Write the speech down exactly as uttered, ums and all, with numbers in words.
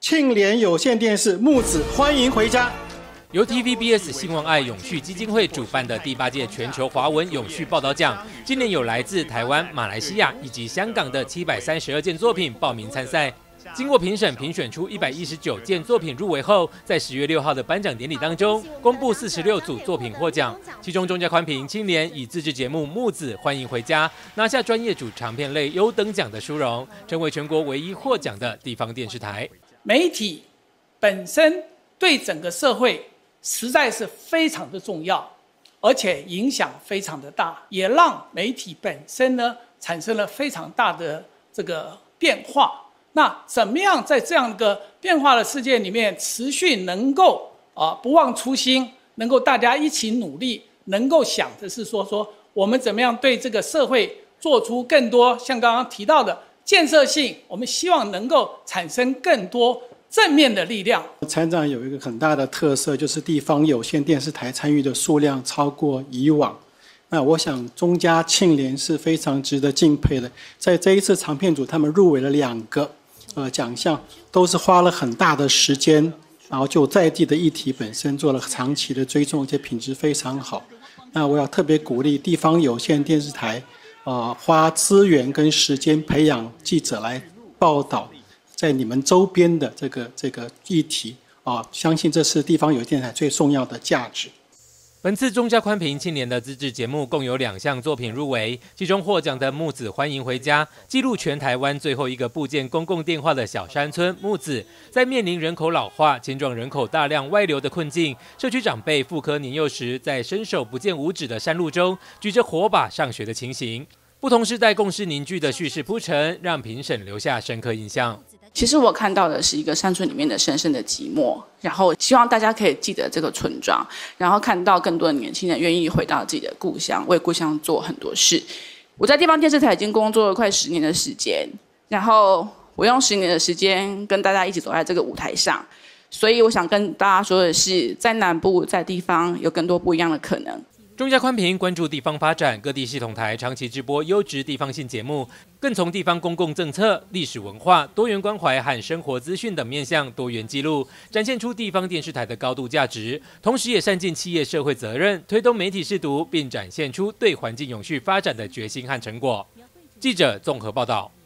庆联有线电视木子欢迎回家。 由 T V B S 新闻爱永续基金会主办的第八届全球华文永续报道奖，今年有来自台湾、马来西亚以及香港的七百三十二件作品报名参赛。经过评审评选出一百一十九件作品入围后，在十月六号的颁奖典礼当中，公布四十六组作品获奖，其中中嘉宽频青联以自制节目《木子欢迎回家》拿下专业组长片类优等奖的殊荣，成为全国唯一获奖的地方电视台。 媒体本身对整个社会实在是非常的重要，而且影响非常的大，也让媒体本身呢产生了非常大的这个变化。那怎么样在这样一个变化的世界里面持续能够啊不忘初心，能够大家一起努力，能够想的是说说我们怎么样对这个社会做出更多像刚刚提到的建设性，我们希望能够产生更多正面的力量。 参展有一个很大的特色，就是地方有线电视台参与的数量超过以往。那我想中嘉庆联是非常值得敬佩的，在这一次长片组他们入围了两个呃奖项，都是花了很大的时间，然后就在地的议题本身做了长期的追踪，而且品质非常好。那我要特别鼓励地方有线电视台呃花资源跟时间培养记者来报道在你们周边的这个这个议题啊，相信这是地方有线电视台最重要的价值。 本次中嘉宽频青年的自制节目共有两项作品入围，其中获奖的《木子欢迎回家》记录全台湾最后一个布建公共电话的小山村木子，在面临人口老化、青壮人口大量外流的困境，社区长辈妇科年幼时在伸手不见五指的山路中举着火把上学的情形，不同世代共识凝聚的叙事铺陈，让评审留下深刻印象。 其实我看到的是一个山村里面的深深的寂寞，然后希望大家可以记得这个村庄，然后看到更多的年轻人愿意回到自己的故乡，为故乡做很多事。我在地方电视台已经工作了快十年的时间，然后我用十年的时间跟大家一起走在这个舞台上，所以我想跟大家说的是，在南部在地方有更多不一样的可能。 中嘉宽频关注地方发展，各地系统台长期直播优质地方性节目，更从地方公共政策、历史文化、多元关怀和生活资讯等面向多元记录，展现出地方电视台的高度价值，同时也善尽企业社会责任，推动媒体识读，并展现出对环境永续发展的决心和成果。记者综合报道。